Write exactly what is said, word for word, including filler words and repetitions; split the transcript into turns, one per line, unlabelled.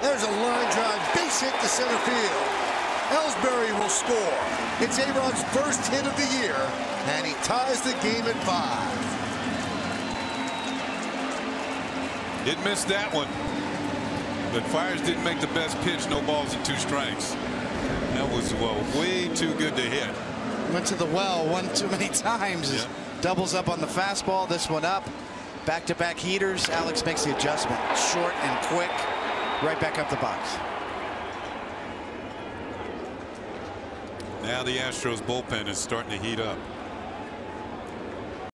There's a line drive, base hit to center field. Ellsbury will score. It's A-Rod's first hit of the year, and he ties the game at five.
Didn't miss that one. But Fires didn't make the best pitch. No balls and two strikes. That was, well, way too good to hit.
Went to the well one too many times.
Yeah.
Doubles up on the fastball. This one up. Back-to-back heaters. Alex makes the adjustment. Short and quick. Right back up the box.
Now the Astros bullpen is starting to heat up.